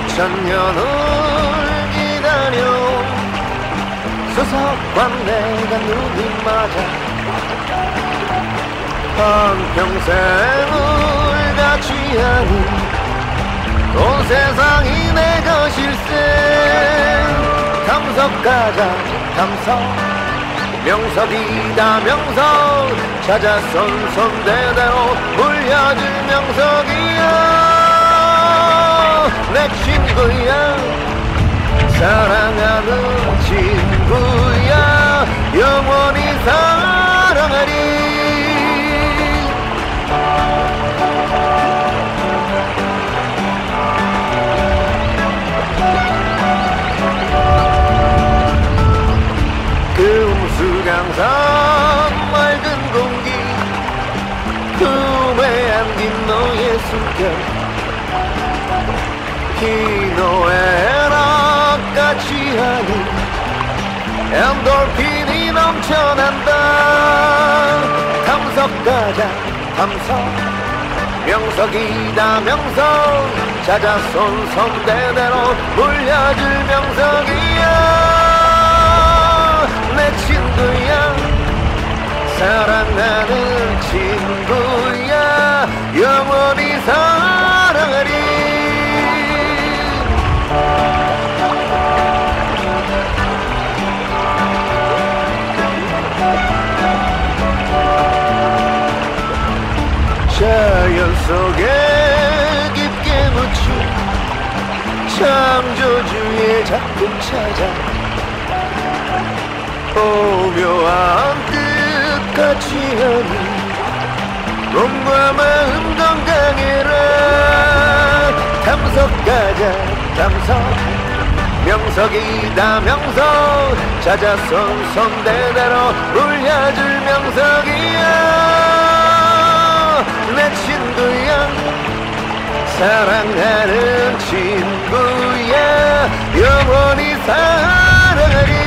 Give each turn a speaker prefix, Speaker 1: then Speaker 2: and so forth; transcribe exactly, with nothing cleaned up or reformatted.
Speaker 1: 수천 년을 기다려 수석광내가 눈이 맞아 한평생을 같이 하는 온 세상이 내 것일세 탐석가자 탐석 명석이다 명석 찾아 손손대대로 물려줄 명석이야 내 친구야 사랑하는 친구야 영원히 사랑하리 금수강산 맑은 공기 품에 안긴 너의 숨결 희노애락같이 하는 엔돌핀이 넘쳐난다 탐석가자 탐석 명석이다 명석 찾아 손손대대로 물려줄 명석이야 내 친구야 사랑하는 친구야 영원히 사랑하리 자연 속에 깊게 묻힌 창조주의 작품 찾아 오묘한 뜻같이 하는 몸과 마음 건강해라 탐석가자 탐석 명석이다 명석 찾아 손손대대로 물려줄 명석이야 내 친구야 사랑하는 친구야 영원히 사랑하리